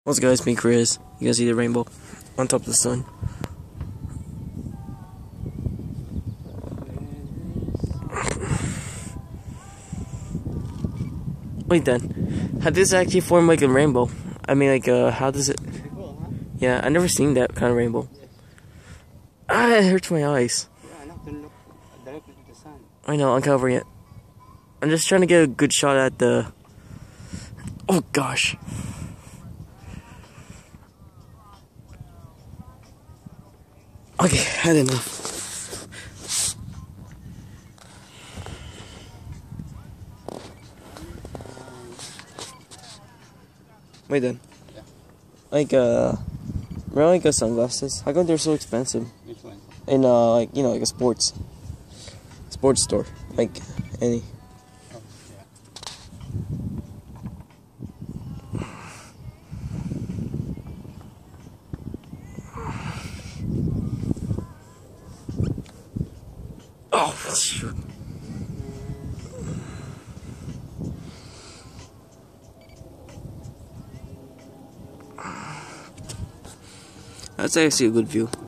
What's up, guys? Me, Chris. You guys see the rainbow on top of the sun? Wait, then, how does this actually form like a rainbow? I mean, like, how does it? Yeah, I never seen that kind of rainbow. Ah, it hurts my eyes. I know, I'm covering it. I'm just trying to get a good shot at the. Oh gosh. Okay, I don't know. Wait then. Yeah. Like remember like sunglasses? How come they're so expensive? Which one? In like like a sports store, like any. Oh, yeah. Oh shoot. That's actually a good view.